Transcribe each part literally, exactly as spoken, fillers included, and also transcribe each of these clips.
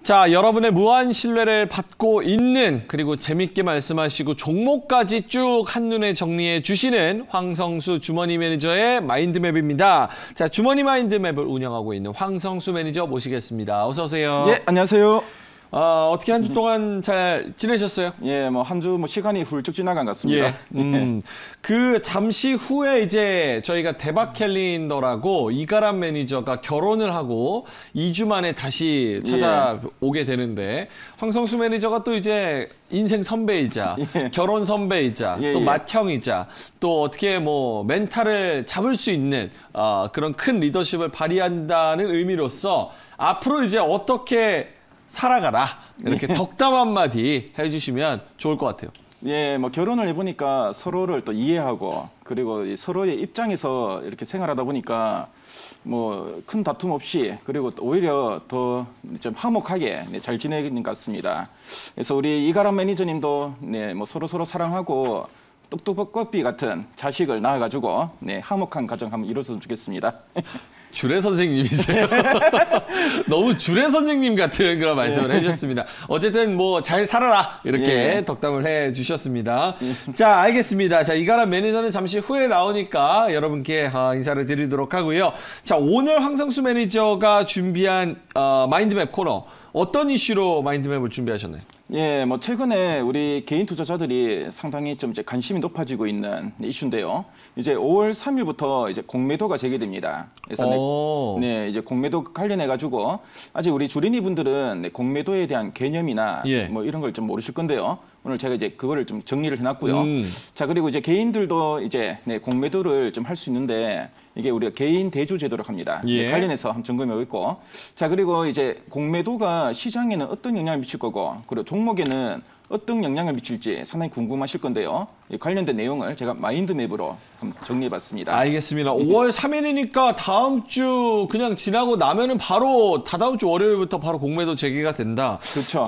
자, 여러분의 무한 신뢰를 받고 있는, 그리고 재밌게 말씀하시고 종목까지 쭉 한눈에 정리해 주시는 황성수 주머니 매니저의 마인드맵입니다. 자, 주머니 마인드맵을 운영하고 있는 황성수 매니저 모시겠습니다. 어서 오세요. 예, 안녕하세요. 어, 어떻게 한 주 동안 잘 지내셨어요? 예, 뭐 한 주 뭐 시간이 훌쩍 지나간 것 같습니다. 예. 음, 그 잠시 후에 이제 저희가 대박 캘린더라고 이가람 매니저가 결혼을 하고 이 주 만에 다시 찾아오게 예. 되는데, 황성수 매니저가 또 이제 인생 선배이자 예. 결혼 선배이자 예, 또 예. 맏형이자 또 어떻게 뭐 멘탈을 잡을 수 있는 어, 그런 큰 리더십을 발휘한다는 의미로서 앞으로 이제 어떻게 살아가라, 이렇게 예. 덕담 한마디 해주시면 좋을 것 같아요. 예, 뭐 결혼을 해보니까 서로를 또 이해하고, 그리고 서로의 입장에서 이렇게 생활하다 보니까 뭐 큰 다툼 없이, 그리고 또 오히려 더 좀 화목하게 네, 잘 지내는 것 같습니다. 그래서 우리 이가람 매니저님도 네, 뭐 서로 서로 사랑하고 똑똑꺼비 같은 자식을 낳아가지고 네, 화목한 가정 한번 이뤘으면 좋겠습니다. 주례 선생님이세요. 너무 주례 선생님 같은 그런 말씀을 예. 해주셨습니다. 어쨌든 뭐 잘 살아라, 이렇게 예. 덕담을 해주셨습니다. 예. 자, 알겠습니다. 자, 이가람 매니저는 잠시 후에 나오니까 여러분께 어, 인사를 드리도록 하고요. 자, 오늘 황성수 매니저가 준비한 어, 마인드맵 코너, 어떤 이슈로 마인드맵을 준비하셨나요? 예, 뭐 최근에 우리 개인 투자자들이 상당히 좀 이제 관심이 높아지고 있는 이슈인데요. 이제 오월 삼일부터 이제 공매도가 재개됩니다. 그래서 네, 네, 이제 공매도 관련해 가지고 아직 우리 주린이 분들은 네, 공매도에 대한 개념이나 예. 뭐 이런 걸 좀 모르실 건데요. 오늘 제가 이제 그거를 좀 정리를 해놨고요. 음. 자, 그리고 이제 개인들도 이제 네, 공매도를 좀 할 수 있는데, 이게 우리가 개인 대주 제도라고 합니다. 예. 네, 관련해서 한번 점검해 보고, 자, 그리고 이제 공매도가 시장에는 어떤 영향을 미칠 거고, 그리고 종목에는 어떤 영향을 미칠지 상당히 궁금하실 건데요. 관련된 내용을 제가 마인드맵으로 한번 정리해봤습니다. 알겠습니다. 오월 삼일이니까 다음 주 그냥 지나고 나면은 바로 다다음 주 월요일부터 바로 공매도 재개가 된다. 그렇죠.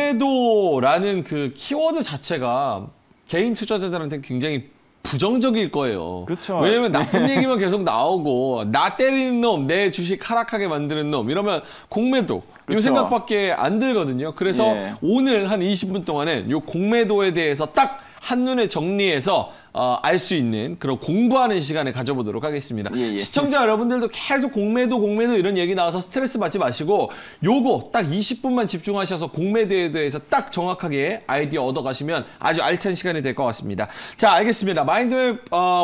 공매도라는 그 키워드 자체가 개인 투자자들한테 굉장히 부정적일 거예요. 그렇죠. 왜냐면 나쁜 얘기만 계속 나오고, 나 때리는 놈, 내 주식 하락하게 만드는 놈, 이러면 공매도 그렇죠. 이 생각밖에 안 들거든요. 그래서 예. 오늘 한 이십 분 동안은 이 공매도에 대해서 딱 한눈에 정리해서 어, 알 수 있는 그런 공부하는 시간을 가져보도록 하겠습니다. 예, 예. 시청자 여러분들도 계속 공매도 공매도 이런 얘기 나와서 스트레스 받지 마시고, 요거 딱 이십 분만 집중하셔서 공매도에 대해서 딱 정확하게 아이디어 얻어가시면 아주 알찬 시간이 될 것 같습니다. 자, 알겠습니다. 마인드맵 어,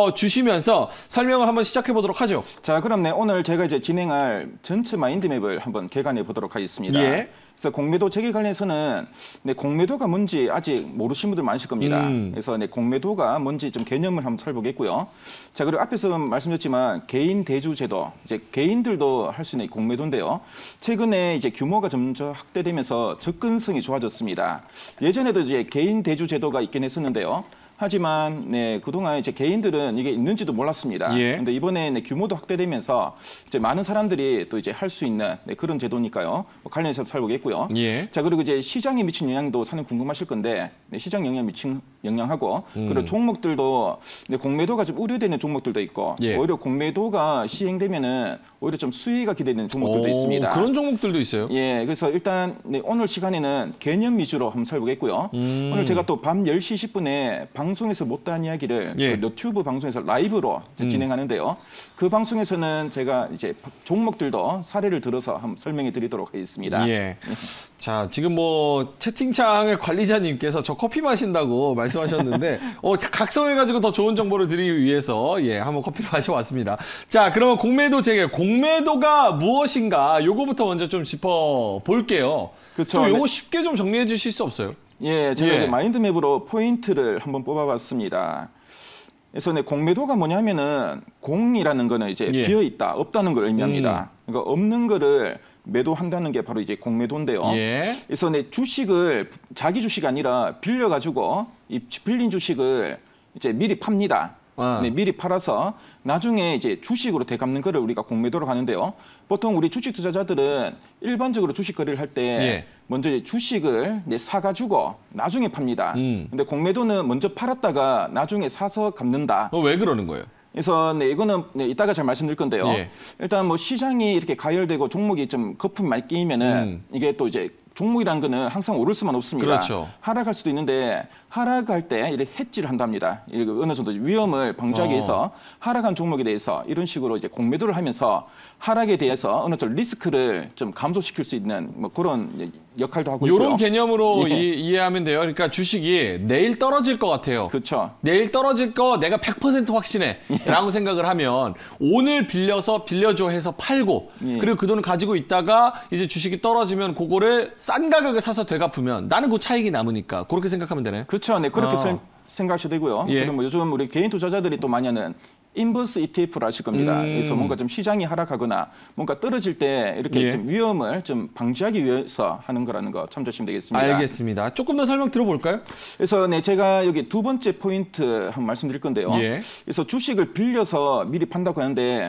보여주시면서 설명을 한번 시작해 보도록 하죠. 자, 그럼 네, 오늘 제가 이제 진행할 전체 마인드맵을 한번 개관해 보도록 하겠습니다. 예. 그래서 공매도 재개 관련해서는 네, 공매도가 뭔지 아직 모르시는 분들 많으실 겁니다. 음. 그래서 네, 공매도가 뭔지 좀 개념을 한번 살펴보겠고요. 자, 그리고 앞에서 말씀드렸지만 개인 대주 제도, 이제 개인들도 할 수 있는 공매도인데요. 최근에 이제 규모가 점점 확대되면서 접근성이 좋아졌습니다. 예전에도 이제 개인 대주 제도가 있긴 했었는데요. 하지만 네, 그동안 이제 개인들은 이게 있는지도 몰랐습니다. 예. 근데 이번에 네, 규모도 확대되면서 이제 많은 사람들이 또 이제 할 수 있는 네, 그런 제도니까요. 뭐 관련해서 살펴보겠고요. 예. 자, 그리고 이제 시장에 미친 영향도 상당히 궁금하실 건데, 네, 시장 영향 미친 영향하고 음. 그리고 종목들도 네, 공매도가 좀 우려되는 종목들도 있고, 예. 오히려 공매도가 시행되면은 오히려 좀 수위가 기대되는 종목들도 오, 있습니다. 그런 종목들도 있어요? 예, 그래서 일단 네, 오늘 시간에는 개념 위주로 한번 살펴보겠고요. 음. 오늘 제가 또 밤 열 시 이십 분에 방송에서 못다한 이야기를 예. 그 유튜브 방송에서 라이브로 음. 진행하는데요. 그 방송에서는 제가 이제 종목들도 사례를 들어서 한번 설명해 드리도록 하겠습니다. 예. 자, 지금 뭐 채팅창의 관리자님께서 저 커피 마신다고 말씀하셨는데 어, 각성해가지고 더 좋은 정보를 드리기 위해서 예, 한번 커피를 마셔왔습니다. 자, 그러면 공매도 재개, 공매도가 무엇인가 요거부터 먼저 좀 짚어볼게요. 그렇죠. 좀 요거 쉽게 좀 정리해 주실 수 없어요? 예, 제가 예. 마인드맵으로 포인트를 한번 뽑아봤습니다. 그래서 네, 공매도가 뭐냐면은 공이라는 거는 이제 예. 비어 있다, 없다는 걸 의미합니다. 음. 그러니까 없는 거를 매도한다는 게 바로 이제 공매도인데요. 예. 그래서 네, 주식을 자기 주식이 아니라 빌려 가지고 이 빌린 주식을 이제 미리 팝니다. 아. 네, 미리 팔아서 나중에 이제 주식으로 되갚는 거를 우리가 공매도로 하는데요. 보통 우리 주식 투자자들은 일반적으로 주식 거래를 할 때 예. 먼저 이제 주식을 이제 사가지고 나중에 팝니다. 음. 근데 공매도는 먼저 팔았다가 나중에 사서 갚는다. 어, 왜 그러는 거예요? 그래서 네, 이거는 네, 이따가 잘 말씀드릴 건데요. 예. 일단 뭐 시장이 이렇게 가열되고 종목이 좀 거품이 많이 끼면은 음. 이게 또 이제 종목이라는 거는 항상 오를 수만 없습니다. 그렇죠. 하락할 수도 있는데 하락할 때 이렇게 해지를 한답니다. 이렇게 어느 정도 위험을 방지하기 위해서 어. 하락한 종목에 대해서 이런 식으로 이제 공매도를 하면서 하락에 대해서 어느 정도 리스크를 좀 감소시킬 수 있는 뭐 그런 역할도 하고 있고요. 이런 개념으로 예. 이, 이해하면 돼요. 그러니까 주식이 내일 떨어질 것 같아요. 그렇죠. 내일 떨어질 거 내가 백 퍼센트 확신해 라고 생각을 하면 오늘 빌려서 빌려줘 해서 팔고 예. 그리고 그 돈을 가지고 있다가 이제 주식이 떨어지면 그거를 싼 가격에 사서 되갚으면 나는 그 차익이 남으니까 그렇게 생각하면 되나요? 그렇죠. 네, 그렇게 어. 생- 생각하셔도 되고요. 예. 그리고 뭐 요즘 우리 개인 투자자들이 또 많이 하는 인버스 이티에프를 하실 겁니다. 음. 그래서 뭔가 좀 시장이 하락하거나 뭔가 떨어질 때 이렇게 예. 좀 위험을 좀 방지하기 위해서 하는 거라는 거 참조하시면 되겠습니다. 알겠습니다. 조금 더 설명 들어볼까요? 그래서 네, 제가 여기 두 번째 포인트 한번 말씀드릴 건데요. 예. 그래서 주식을 빌려서 미리 판다고 하는데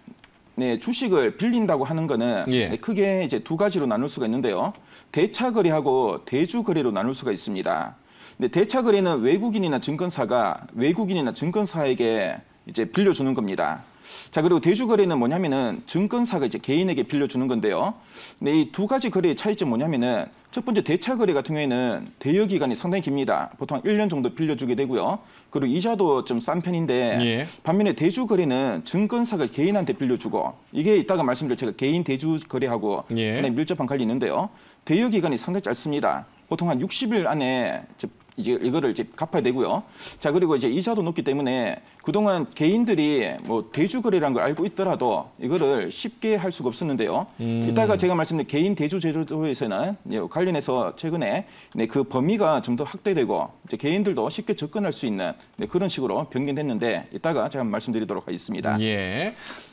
네, 주식을 빌린다고 하는 거는 예. 네, 크게 이제 두 가지로 나눌 수가 있는데요. 대차 거래하고 대주 거래로 나눌 수가 있습니다. 근데 대차 거래는 외국인이나 증권사가 외국인이나 증권사에게 이제 빌려주는 겁니다. 자, 그리고 대주 거래는 뭐냐면은 증권사가 이제 개인에게 빌려주는 건데요. 근데 이 두 가지 거래의 차이점 뭐냐면은 첫 번째 대차 거래 같은 경우에는 대여 기간이 상당히 깁니다. 보통 일 년 정도 빌려주게 되고요. 그리고 이자도 좀 싼 편인데 예. 반면에 대주 거래는 증권사가 개인한테 빌려주고 이게 이따가 말씀드릴 제가 개인 대주 거래하고 예. 상당히 밀접한 관련이 있는데요. 대여 기간이 상당히 짧습니다. 보통 한 육십 일 안에 이제 이거를 이제 갚아야 되고요. 자, 그리고 이제 이자도 높기 때문에 그동안 개인들이 뭐 대주 거래라는 걸 알고 있더라도 이거를 쉽게 할 수가 없었는데요. 음. 이따가 제가 말씀드린 개인 대주 제도에서는 관련해서 최근에 네, 그 범위가 좀 더 확대되고 이제 개인들도 쉽게 접근할 수 있는 네, 그런 식으로 변경됐는데 이따가 제가 말씀드리도록 하겠습니다. 예.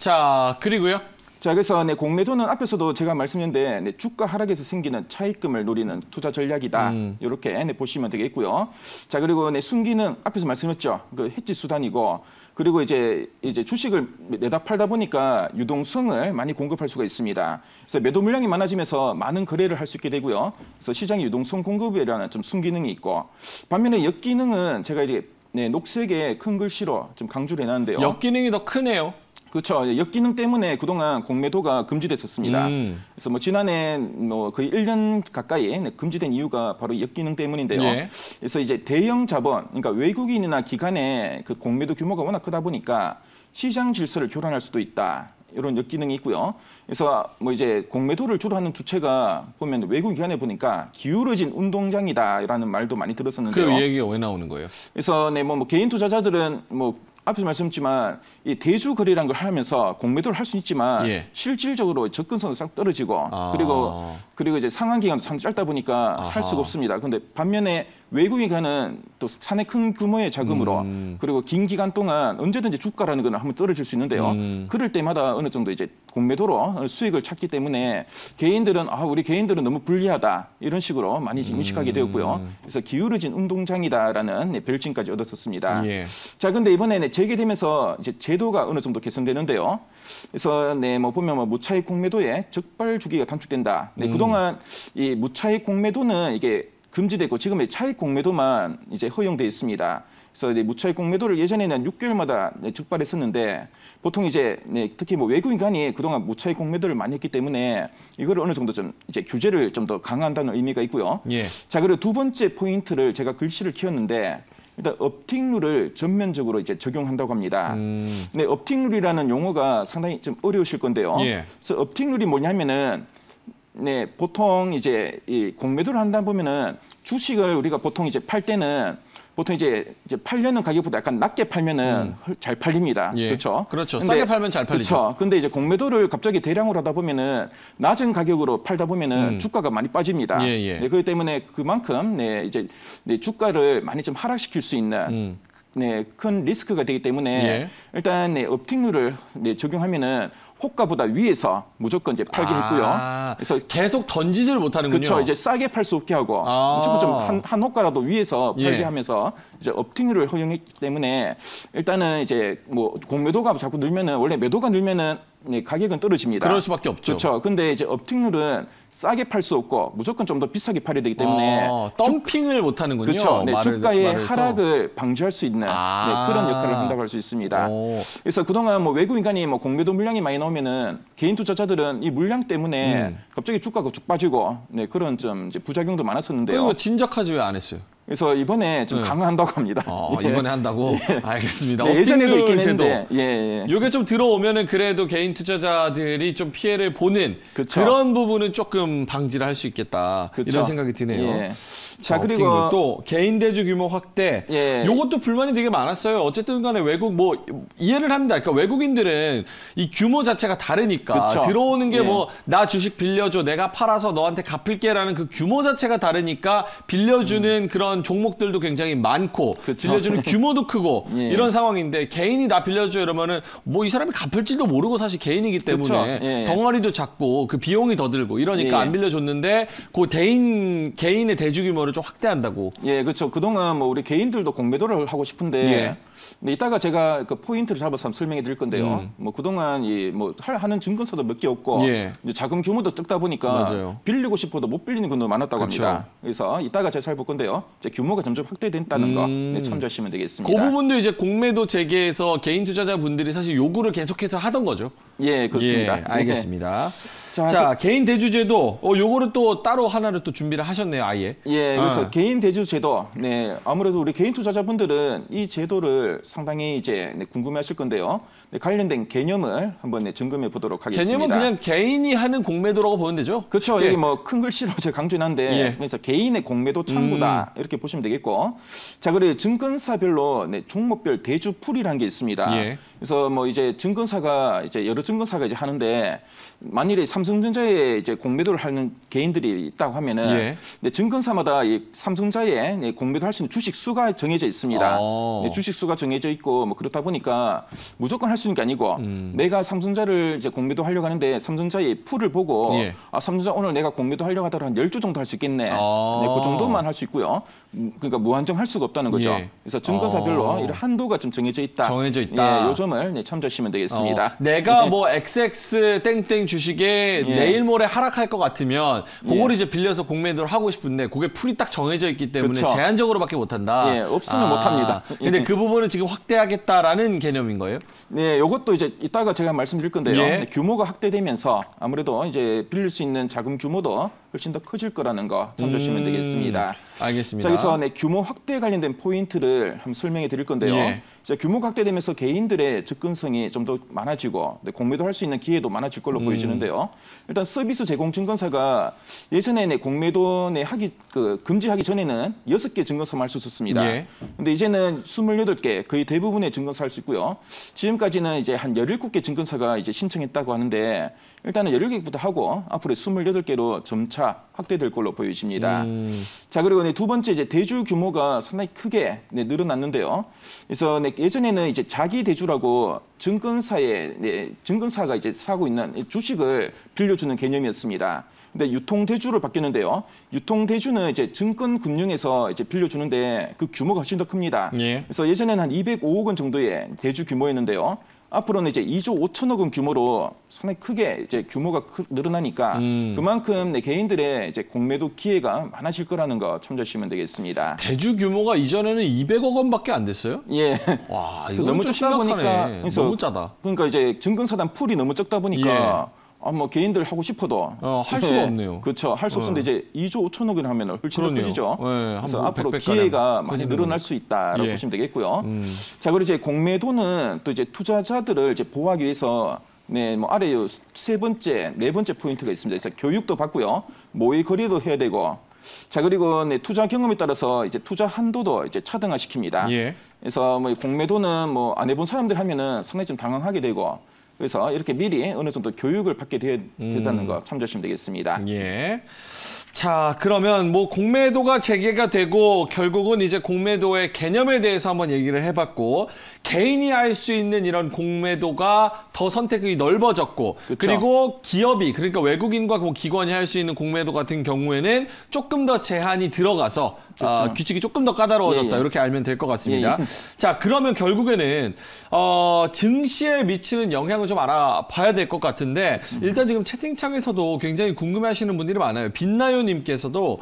자, 그리고요. 자, 그래서 네, 공매도는 앞에서도 제가 말씀드렸는데 네, 주가 하락에서 생기는 차익금을 노리는 투자 전략이다. 음. 이렇게 네, 보시면 되겠고요. 자, 그리고 네, 순기는 앞에서 말씀했죠. 그 해지 수단이고 그리고 이제 이제 주식을 내다 팔다 보니까 유동성을 많이 공급할 수가 있습니다. 그래서 매도 물량이 많아지면서 많은 거래를 할 수 있게 되고요. 그래서 시장의 유동성 공급이라는 좀 순기능이 있고 반면에 역기능은 제가 이제 네, 녹색의 큰 글씨로 좀 강조를 해놨는데요. 역기능이 더 크네요. 그렇죠. 역기능 때문에 그동안 공매도가 금지됐었습니다. 음. 그래서 뭐 지난해 뭐 거의 일 년 가까이 금지된 이유가 바로 역기능 때문인데요. 예. 그래서 이제 대형 자본, 그러니까 외국인이나 기관의 그 공매도 규모가 워낙 크다 보니까 시장 질서를 교란할 수도 있다. 이런 역기능이 있고요. 그래서 뭐 이제 공매도를 주로 하는 주체가 보면 외국 기관에 보니까 기울어진 운동장이다라는 말도 많이 들었었는데요. 그 얘기가 왜 나오는 거예요? 그래서 네, 뭐, 뭐 개인 투자자들은 뭐 앞에서 말씀드렸지만 이 대주 거래라는 걸 하면서 공매도를 할 수 있지만 예. 실질적으로 접근성도 싹 떨어지고 아. 그리고 그리고 이제 상환 기간도 상 짧다 보니까 아하. 할 수가 없습니다. 그런데 반면에 외국인 가는 또 산의 큰 규모의 자금으로 음. 그리고 긴 기간 동안 언제든지 주가라는 거는 한번 떨어질 수 있는데요. 음. 그럴 때마다 어느 정도 이제 공매도로 수익을 찾기 때문에 개인들은 아 우리 개인들은 너무 불리하다 이런 식으로 많이 인식하게 되었고요. 그래서 기울어진 운동장이다라는 네, 별칭까지 얻었었습니다. 예. 자, 근데 이번에 재개되면서 이제 제도가 어느 정도 개선되는데요. 그래서 네, 뭐 보면 뭐 무차익 공매도의 적발 주기가 단축된다. 네, 음. 그동안 이 무차익 공매도는 이게 금지되고 지금의 차익 공매도만 이제 허용돼 있습니다. 그래서 이제 무차익 공매도를 예전에는 육 개월마다 네, 적발했었는데 보통 이제 네, 특히 뭐 외국인 간이 그동안 무차익 공매도를 많이 했기 때문에 이걸 어느 정도 좀 이제 규제를 좀 더 강화한다는 의미가 있고요. 예. 자, 그리고 두 번째 포인트를 제가 글씨를 키웠는데 일단 업틱룰을 전면적으로 이제 적용한다고 합니다. 음. 네, 업틱룰이라는 용어가 상당히 좀 어려우실 건데요. 예. 그래서 업틱룰이 뭐냐면은 네, 보통 이제 이 공매도를 한다 보면은 주식을 우리가 보통 이제 팔 때는 보통 이제 이제 팔려는 가격보다 약간 낮게 팔면은 음. 잘 팔립니다. 예. 그렇죠? 그렇죠. 근데, 싸게 팔면 잘 팔리죠. 그렇죠. 근데 이제 공매도를 갑자기 대량으로 하다 보면은 낮은 가격으로 팔다 보면은 음. 주가가 많이 빠집니다. 예, 예. 네, 그렇기 때문에 그만큼 네, 이제 네, 주가를 많이 좀 하락시킬 수 있는 음. 네, 큰 리스크가 되기 때문에 예. 일단 네, 업틱룰을 네, 적용하면은 호가보다 위에서 무조건 이제 팔게 했고요. 아, 그래서 계속 던지지를 못하는군요. 그렇죠. 이제 싸게 팔 수 없게 하고 아. 무조건 좀 한 한 호가라도 위에서 팔게 예. 하면서 이제 업틱률을 허용했기 때문에 일단은 이제 뭐 공매도가 자꾸 늘면은 원래 매도가 늘면은 네, 가격은 떨어집니다. 그럴 수밖에 없죠. 그렇죠. 근데 이제 업틱률은 싸게 팔 수 없고 무조건 좀 더 비싸게 팔아야 되기 때문에 아, 덤핑을 못 하는군요. 그렇죠. 네, 말을, 주가의 말을 하락을 방지할 수 있는 아. 네, 그런 역할을 한다고 할 수 있습니다. 오. 그래서 그동안 뭐 외국인간이 뭐 공매도 물량이 많이 나오면은 개인 투자자들은 이 물량 때문에 음. 갑자기 주가가 쭉 빠지고 네, 그런 좀 이제 부작용도 많았었는데요. 그리고 진작하지 왜 안 했어요? 그래서 이번에 좀 네. 강화한다고 합니다. 아, 예. 이번에 한다고? 알겠습니다. 네, 예전에도 있긴 제도. 했는데, 예, 예. 요게 좀 들어오면은 그래도 개인 투자자들이 좀 피해를 보는 그쵸. 그런 부분은 조금 방지를 할 수 있겠다. 그쵸. 이런 생각이 드네요. 예. 자, 자, 그리고 또 개인 대주 규모 확대. 예. 요것도 불만이 되게 많았어요. 어쨌든 간에 외국 뭐 이해를 합니다. 그러니까 외국인들은 이 규모 자체가 다르니까 그쵸. 들어오는 게 예. 뭐 나 주식 빌려줘. 내가 팔아서 너한테 갚을게라는 그 규모 자체가 다르니까 빌려주는 그런 종목들도 굉장히 많고 그쵸. 빌려주는 규모도 크고 예. 이런 상황인데 개인이 나 빌려줘 이러면은 뭐 이 사람이 갚을지도 모르고 사실 개인이기 때문에 그쵸. 예. 덩어리도 작고 그 비용이 더 들고 이러니까 예. 안 빌려줬는데 그 개인 개인의 대주 규모를 좀 확대한다고. 예, 그렇죠. 그동안 뭐 우리 개인들도 공매도를 하고 싶은데 예. 근데 이따가 제가 그 포인트를 잡아서 한번 설명해 드릴 건데요. 음. 뭐 그동안 이 뭐 하는 증권사도 몇 개 없고 예. 이제 자금 규모도 적다 보니까 맞아요. 빌리고 싶어도 못 빌리는 분도 많았다고 그쵸. 합니다. 그래서 이따가 제가 살펴볼 건데요. 이제 규모가 점점 확대된다는 거 음. 네, 참조하시면 그 되겠습니다. 부분도 이제 공매도 재개에서 개인 투자자분들이 사실 요구를 계속해서 하던 거죠. 예, 그렇습니다. 예, 알겠습니다. 자, 자, 개인 대주제도 어 요거를 또 따로 하나를 또 준비를 하셨네요, 아예. 예, 그래서 아. 개인 대주 제도, 네, 아무래도 우리 개인 투자자분들은 이 제도를 상당히 이제 네, 궁금해하실 건데요. 네, 관련된 개념을 한번 네, 점검해 보도록 하겠습니다. 개념은 그냥 개인이 하는 공매도라고 보면 되죠. 그렇죠. 예. 여기 뭐 큰 글씨로 제가 강조했는데 예. 그래서 개인의 공매도 창구다 이렇게 보시면 되겠고, 자 그리고 증권사별로 네, 종목별 대주 풀이라는 게 있습니다. 예. 그래서 뭐 이제 증권사가 이제 여러 증권사가 이제 하는데 만일에 삼성전자에 이제 공매도를 하는 개인들이 있다고 하면은 예. 네, 증권사마다 이 삼성전자에 네, 공매도 할 수 있는 주식 수가 정해져 있습니다. 어. 네, 주식 수가 정해져 있고 뭐 그렇다 보니까 무조건 할 수 있는 게 아니고 음. 내가 삼성전자를 이제 공매도 하려고 하는데 삼성전자의 풀을 보고 예. 아 삼성전자 오늘 내가 공매도 하려고 하더라도 한 열 주 정도 할 수 있겠네. 어. 네, 그 정도만 할 수 있고요. 음, 그러니까 무한정 할 수가 없다는 거죠. 예. 그래서 증권사별로 어. 이런 한도가 좀 정해져 있다. 정해져 있다. 예, 요 점을 네, 참조하시면 되겠습니다. 어, 내가 네. 뭐 엑스엑스 땡땡 주식에 예. 내일 모레 하락할 것 같으면 그걸 예. 이제 빌려서 공매도를 하고 싶은데 그게 풀이 딱 정해져 있기 때문에 그쵸. 제한적으로밖에 못 한다. 예, 없으면 못 합니다. 근데 예. 그 부분은 지금 확대하겠다라는 개념인 거예요? 네, 이것도 이제 이따가 제가 말씀드릴 건데요. 예. 네, 규모가 확대되면서 아무래도 이제 빌릴 수 있는 자금 규모도 훨씬 더 커질 거라는 거 참조하시면 음, 되겠습니다. 알겠습니다. 자, 그래서 네, 규모 확대 관련된 포인트를 한번 설명해 드릴 건데요. 예. 자, 규모가 확대되면서 개인들의 접근성이 좀 더 많아지고 네, 공매도 할 수 있는 기회도 많아질 걸로 음. 보여지는데요. 일단 서비스 제공 증권사가 예전에 네, 공매도 네, 하기 그 금지하기 전에는 여섯 개 증권사만 할 수 있었습니다. 예. 근데 이제는 스물여덟 개 거의 대부분의 증권사 할 수 있고요. 지금까지는 이제 한 열일곱 개 증권사가 이제 신청했다고 하는데 일단은 열일곱 개부터 하고 앞으로 스물여덟 개로 점차 확대될 걸로 보여집니다. 음. 자, 그리고 네, 두 번째 이제 대주 규모가 상당히 크게 네, 늘어났는데요. 그래서 네, 예전에는 이제 자기 대주라고 증권사에 네, 증권사가 이제 사고 있는 이 주식을 빌려주는 개념이었습니다. 근데 유통 대주로 바뀌었는데요. 유통 대주는 이제 증권 금융에서 이제 빌려주는데 그 규모가 훨씬 더 큽니다. 예. 그래서 예전에는 한 이백오억 원 정도의 대주 규모였는데요. 앞으로는 이제 이조 오천억 원 규모로 상당히 크게 이제 규모가 크, 늘어나니까 음. 그만큼 네, 개인들의 이제 공매도 기회가 많아질 거라는 거 참조하시면 되겠습니다. 대주 규모가 이전에는 이백억 원밖에 안 됐어요? 예. 와, 그래서 이거 너무 좀 적다 심각하네. 보니까 그래서 너무 짜다. 그러니까 이제 증권사단 풀이 너무 적다 보니까 아, 뭐 개인들 하고 싶어도 어, 할 수가 없네요. 그렇죠. 할 수 없는데 이제 이조 오천억 원 하면 훨씬 그러네요. 더 커지죠. 예, 한 그래서 뭐 앞으로 백 배가량 기회가 많이 커지는 늘어날 거네요. 수 있다라고 예. 보시면 되겠고요. 음. 자, 그리고 이제 공매도는 또 이제 투자자들을 이제 보호하기 위해서 네, 뭐 아래 요 세 번째, 네 번째 포인트가 있습니다. 그래서 교육도 받고요, 모의 거래도 해야 되고, 자 그리고 네, 투자 경험에 따라서 이제 투자 한도도 이제 차등화시킵니다. 예. 그래서 뭐 공매도는 뭐 안 해본 사람들 하면은 상당히 좀 당황하게 되고, 그래서 이렇게 미리 어느 정도 교육을 받게 되, 음. 된다는 거 참조하시면 되겠습니다. 예. 자, 그러면 뭐 공매도가 재개가 되고 결국은 이제 공매도의 개념에 대해서 한번 얘기를 해봤고 개인이 할 수 있는 이런 공매도가 더 선택이 넓어졌고 그쵸. 그리고 기업이 그러니까 외국인과 뭐 기관이 할 수 있는 공매도 같은 경우에는 조금 더 제한이 들어가서 어, 규칙이 조금 더 까다로워졌다. 예, 예. 이렇게 알면 될 것 같습니다. 예, 예. 자, 그러면 결국에는 어, 증시에 미치는 영향을 좀 알아봐야 될 것 같은데 일단 지금 채팅창에서도 굉장히 궁금해하시는 분들이 많아요. 빛나요님께서도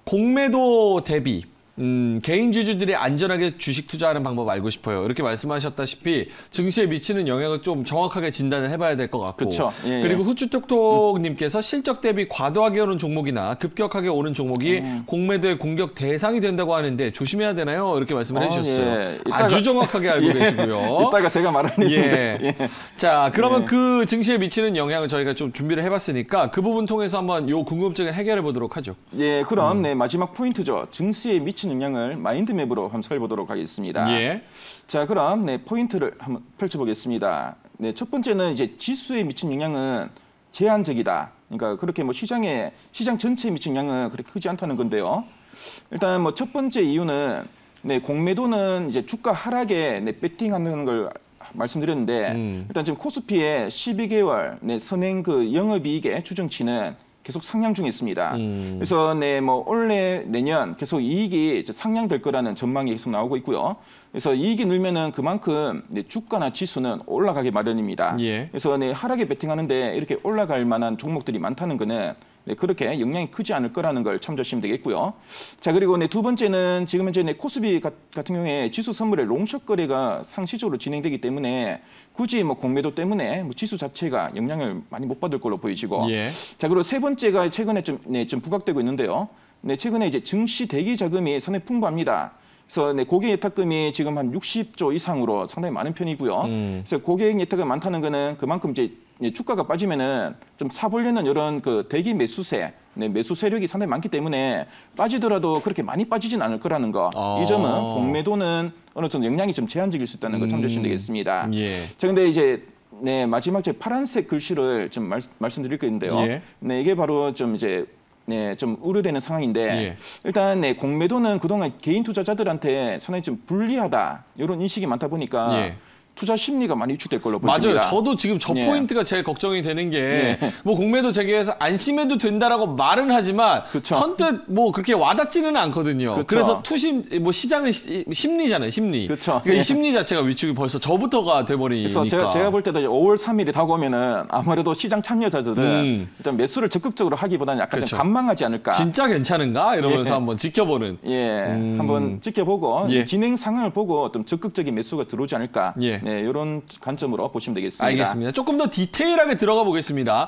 공매도 대비 음, 개인 주주들이 안전하게 주식 투자하는 방법 알고 싶어요. 이렇게 말씀하셨다시피 증시에 미치는 영향을 좀 정확하게 진단을 해봐야 될 것 같고 예, 그리고 예. 후추톡톡님께서 실적 대비 과도하게 오른 종목이나 급격하게 오른 종목이 음. 공매도의 공격 대상이 된다고 하는데 조심해야 되나요? 이렇게 말씀을 아, 해주셨어요. 예. 이따가, 아주 정확하게 알고 예. 계시고요. 이따가 제가 말하는 예. 예. 자, 그러면 예. 그 증시에 미치는 영향을 저희가 좀 준비를 해봤으니까 그 부분 통해서 한번 요 궁금증을 해결해 보도록 하죠. 예, 그럼 음. 네, 마지막 포인트죠. 증시에 미치는 영향을 마인드맵으로 한번 살펴보도록 하겠습니다. 예. 자, 그럼 네, 포인트를 한번 펼쳐보겠습니다. 네, 첫 번째는 이제 지수에 미친 영향은 제한적이다. 그러니까 그렇게 뭐 시장에 시장 전체에 미친 영향은 그렇게 크지 않다는 건데요. 일단 뭐 첫 번째 이유는 네, 공매도는 이제 주가 하락에 네, 배팅하는 걸 말씀드렸는데 음. 일단 지금 코스피의 십이 개월 네, 선행 그 영업이익의 추정치는 계속 상향 중에 있습니다. 음. 그래서 네, 뭐 올해 내년 계속 이익이 상향될 거라는 전망이 계속 나오고 있고요. 그래서 이익이 늘면은 그만큼 네, 주가나 지수는 올라가기 마련입니다. 예. 그래서 네, 하락에 베팅하는데 이렇게 올라갈 만한 종목들이 많다는 거는 네, 그렇게 영향이 크지 않을 거라는 걸 참조하시면 되겠고요. 자, 그리고 네, 두 번째는 지금 현재 네, 코스피 같은 경우에 지수 선물의 롱숏 거래가 상시적으로 진행되기 때문에 굳이 뭐 공매도 때문에 뭐 지수 자체가 영향을 많이 못 받을 걸로 보이지고. 예. 자, 그리고 세 번째가 최근에 좀, 네, 좀 부각되고 있는데요. 네, 최근에 이제 증시 대기 자금이 상당히 풍부합니다. 그래서 네, 고객 예탁금이 지금 한 육십 조 이상으로 상당히 많은 편이고요. 음. 그래서 고객 예탁금 많다는 거는 그만큼 이제 주가가 빠지면은 좀 사보려는 이런 그 대기 매수세, 네, 매수 세력이 상당히 많기 때문에 빠지더라도 그렇게 많이 빠지진 않을 거라는 거. 아. 이 점은 공매도는 어느 정도 영향이 좀 제한적일 수 있다는 걸 참조하시면 되겠습니다. 예. 자, 근데 이제 네, 마지막 제 파란색 글씨를 좀 말, 말씀드릴 건데요. 예. 네, 이게 바로 좀 이제 네, 좀 우려되는 상황인데 예. 일단 네, 공매도는 그동안 개인 투자자들한테 상당히 좀 불리하다 이런 인식이 많다 보니까 예. 투자 심리가 많이 위축될 걸로 보입니다. 맞아요. 저도 지금 저 예. 포인트가 제일 걱정이 되는 게 뭐 예. 공매도 재개해서 안심해도 된다라고 말은 하지만 그쵸. 선뜻 뭐 그렇게 와닿지는 않거든요. 그쵸. 그래서 투심 뭐 시장은 시, 심리잖아요. 심리. 그쵸. 그러니까 예. 이 심리 자체가 위축이 벌써 저부터가 돼버리니까. 그래서 제가, 제가 볼 때도 오월 삼일이 다가오면은 아무래도 시장 참여자들은 음. 일단 매수를 적극적으로 하기보다는 약간 그쵸. 좀 관망하지 않을까. 진짜 괜찮은가 이러면서 예. 한번 지켜보는. 예, 음. 한번 지켜보고 예. 진행 상황을 보고 좀 적극적인 매수가 들어오지 않을까. 예. 네, 이런 관점으로 보시면 되겠습니다. 알겠습니다. 조금 더 디테일하게 들어가 보겠습니다.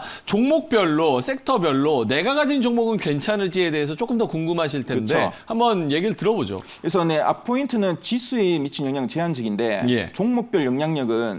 종목별로, 섹터별로 내가 가진 종목은 괜찮을지에 대해서 조금 더 궁금하실 텐데 그렇죠. 한번 얘기를 들어보죠. 그래서 네, 앞 포인트는 지수에 미친 영향 제한적인데 예. 종목별 영향력은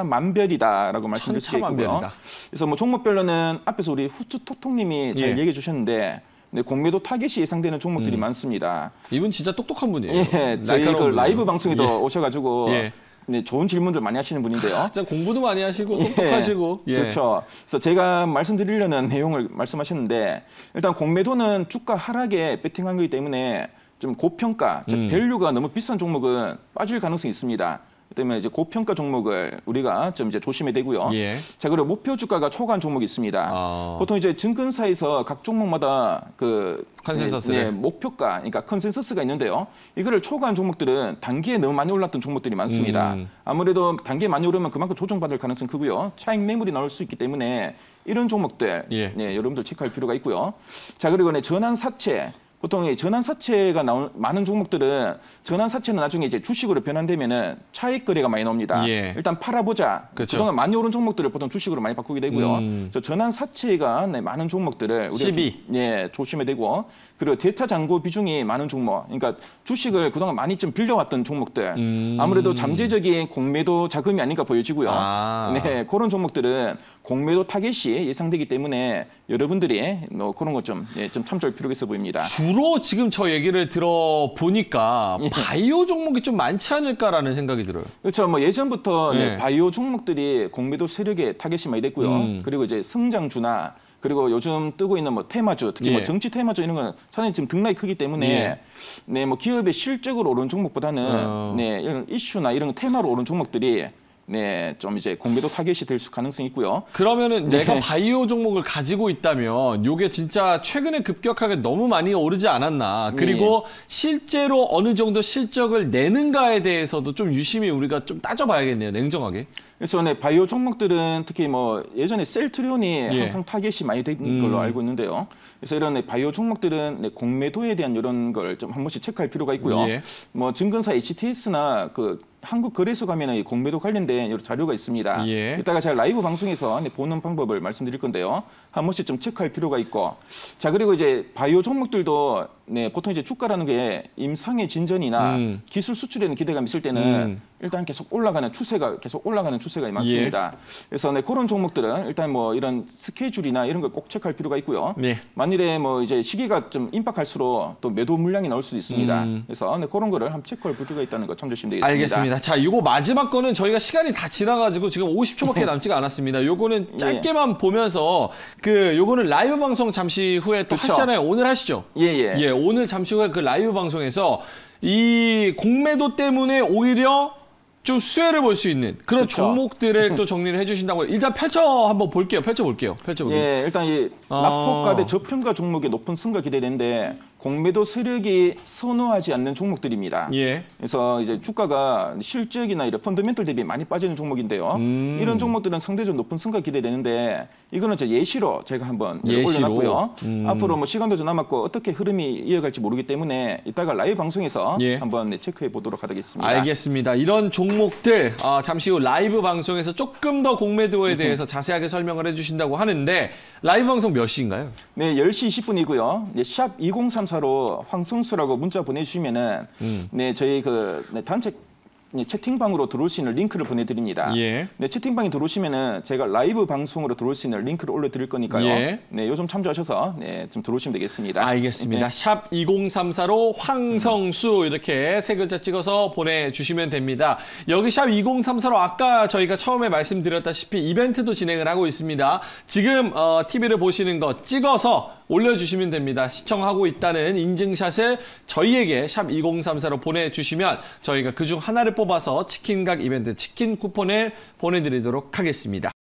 천차만별이다라고 말씀드릴 수 있고요. 그래서 뭐 종목별로는 앞에서 우리 후추톡톡님이 잘 예. 얘기해 주셨는데 네, 공매도 타겟이 예상되는 종목들이 음. 많습니다. 이분 진짜 똑똑한 분이에요. 예, 저희 그 라이브 방송에도 예. 오셔가지고 예. 네, 좋은 질문들 많이 하시는 분인데요. 진짜 공부도 많이 하시고 똑똑하시고. 예. 그렇죠. 그래서 제가 말씀드리려는 내용을 말씀하셨는데 일단 공매도는 주가 하락에 베팅한 거기 때문에 좀 고평가, 음. 밸류가 너무 비싼 종목은 빠질 가능성이 있습니다. 때문에 이제 고평가 종목을 우리가 좀 이제 조심해야 되고요. 예. 자, 그리고 목표 주가가 초과한 종목이 있습니다. 아. 보통 이제 증권사에서 각 종목마다 그 컨센서스 네, 네, 목표가, 그러니까 컨센서스가 있는데요. 이거를 초과한 종목들은 단기에 너무 많이 올랐던 종목들이 많습니다. 음. 아무래도 단기에 많이 오르면 그만큼 조정받을 가능성이 크고요. 차익 매물이 나올 수 있기 때문에 이런 종목들 예. 네, 여러분들 체크할 필요가 있고요. 자, 그리고 네, 전환 사채. 보통 이 전환 사채가 나온 많은 종목들은 전환 사채는 나중에 이제 주식으로 변환되면은 차익 거래가 많이 나옵니다. 예. 일단 팔아보자. 그렇죠. 그동안 많이 오른 종목들을 보통 주식으로 많이 바꾸게 되고요. 음. 저 전환 사채가 네, 많은 종목들을 우리가 십이. 조, 예, 조심해야 되고 그리고 대차 잔고 비중이 많은 종목. 그러니까 주식을 그동안 많이 좀 빌려왔던 종목들. 음. 아무래도 잠재적인 공매도 자금이 아닌가 보여지고요. 아. 네, 그런 종목들은 공매도 타겟이 예상되기 때문에 여러분들이 뭐 그런 것 좀 예, 좀 참조할 필요가 있어 보입니다. 주로 지금 저 얘기를 들어보니까 예. 바이오 종목이 좀 많지 않을까라는 생각이 들어요. 그렇죠. 뭐 예전부터 네. 네, 바이오 종목들이 공매도 세력에 타겟이 많이 됐고요. 음. 그리고 이제 성장주나 그리고 요즘 뜨고 있는 뭐 테마주, 특히 예. 뭐 정치 테마주 이런 건 사실 지금 등락이 크기 때문에 예. 네, 뭐 기업의 실적으로 오른 종목보다는 어. 네, 이런 이슈나 이런 테마로 오른 종목들이 네, 좀 이제 공매도 타겟이 될 수 가능성이 있고요. 그러면은 네. 내가 바이오 종목을 가지고 있다면 요게 진짜 최근에 급격하게 너무 많이 오르지 않았나. 그리고 실제로 어느 정도 실적을 내는가에 대해서도 좀 유심히 우리가 좀 따져봐야겠네요. 냉정하게. 그래서 네, 바이오 종목들은 특히 뭐 예전에 셀트리온이 예. 항상 타겟이 많이 된 음. 걸로 알고 있는데요. 그래서 이런 네, 바이오 종목들은 네, 공매도에 대한 이런 걸 좀 한 번씩 체크할 필요가 있고요. 예. 뭐 증권사 에이치티에스나 그 한국거래소 가면은 이 공매도 관련된 여러 자료가 있습니다. 예. 이따가 제가 라이브 방송에서 네, 보는 방법을 말씀드릴 건데요. 한 번씩 좀 체크할 필요가 있고. 자, 그리고 이제 바이오 종목들도 네, 보통 이제 주가라는 게 임상의 진전이나 음. 기술 수출에는 기대감이 있을 때는 음. 일단 계속 올라가는 추세가 계속 올라가는 추세가 많습니다. 그래서 네, 그런 종목들은 일단 뭐 이런 스케줄이나 이런 걸 꼭 체크할 필요가 있고요. 네. 만일에 뭐 이제 시기가 좀 임박할수록 또 매도 물량이 나올 수도 있습니다. 음. 그래서 네, 그런 거를 한번 체크할 필요가 있다는 거 참조하시면 되겠습니다. 알겠습니다. 자, 이거 마지막 거는 저희가 시간이 다 지나가지고 지금 오십 초밖에 남지가 않았습니다. 요거는 짧게만 보면서 그 요거는 라이브 방송 잠시 후에 또 그쵸. 하시잖아요. 오늘 하시죠? 예, 예. 예, 오늘 잠시 후에 그 라이브 방송에서 이 공매도 때문에 오히려 좀 수혜를 볼 수 있는 그런 그쵸. 종목들을 또 정리를 해주신다고 일단 펼쳐 한번 볼게요. 펼쳐볼게요. 펼쳐볼게요. 예, 일단 이 아. 낙폭가 대 저평가 종목의 높은 승가 기대되는데 공매도 세력이 선호하지 않는 종목들입니다. 예. 그래서 이제 주가가 실적이나 이런 펀더멘털 대비 많이 빠지는 종목인데요. 음. 이런 종목들은 상대적으로 높은 승가 기대되는데 이거는 제 예시로 제가 한번 예시로. 올려놨고요. 음. 앞으로 뭐 시간도 좀 남았고 어떻게 흐름이 이어갈지 모르기 때문에 이따가 라이브 방송에서 예. 한번 네, 체크해 보도록 하겠습니다. 알겠습니다. 이런 종목들 어, 잠시 후 라이브 방송에서 조금 더 공매도에 대해서 자세하게 설명을 해주신다고 하는데 라이브 방송 몇 시인가요? 네, 열 시 이십 분이고요. 네, 샵 이공삼사로 황성수라고 문자 보내주시면은 음. 네, 저희 그 네, 단체 네, 채팅방으로 들어올 수 있는 링크를 보내드립니다. 예. 네, 채팅방에 들어오시면은 제가 라이브 방송으로 들어올 수 있는 링크를 올려드릴 거니까요. 예. 네, 요즘 참조하셔서 네, 좀 들어오시면 되겠습니다. 알겠습니다. 네. 샵 이공삼사로 황성수 이렇게 세 글자 찍어서 보내주시면 됩니다. 여기 샵 이공삼사로 아까 저희가 처음에 말씀드렸다시피 이벤트도 진행을 하고 있습니다. 지금 어, 티비를 보시는 거 찍어서 올려주시면 됩니다. 시청하고 있다는 인증샷을 저희에게 샵 이공삼사로 보내주시면 저희가 그중 하나를 뽑아서 치킨각 이벤트 치킨 쿠폰을 보내드리도록 하겠습니다.